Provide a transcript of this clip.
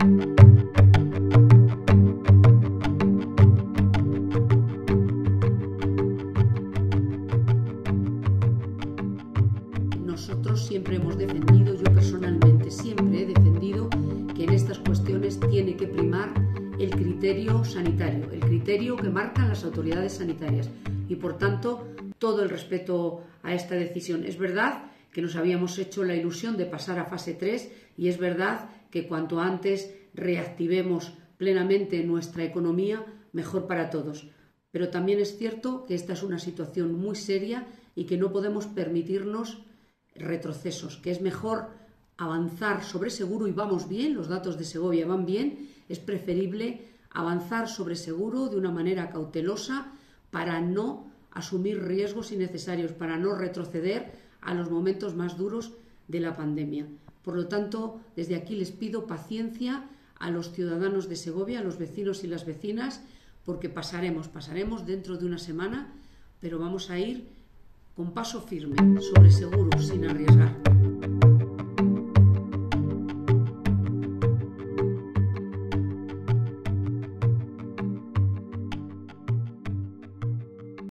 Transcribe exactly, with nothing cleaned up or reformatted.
Nosotros siempre hemos defendido, yo personalmente siempre he defendido que en estas cuestiones tiene que primar el criterio sanitario, el criterio que marcan las autoridades sanitarias y, por tanto, todo el respeto a esta decisión. Es verdad que nos habíamos hecho la ilusión de pasar a fase tres y es verdad que cuanto antes reactivemos plenamente nuestra economía, mejor para todos. Pero también es cierto que esta es una situación muy seria y que no podemos permitirnos retrocesos, que es mejor avanzar sobre seguro y vamos bien, los datos de Segovia van bien, es preferible avanzar sobre seguro de una manera cautelosa para no asumir riesgos innecesarios, para no retroceder a los momentos más duros de la pandemia. Por lo tanto, desde aquí les pido paciencia a los ciudadanos de Segovia, a los vecinos y las vecinas, porque pasaremos, pasaremos dentro de una semana, pero vamos a ir con paso firme, sobre seguro, sin arriesgar.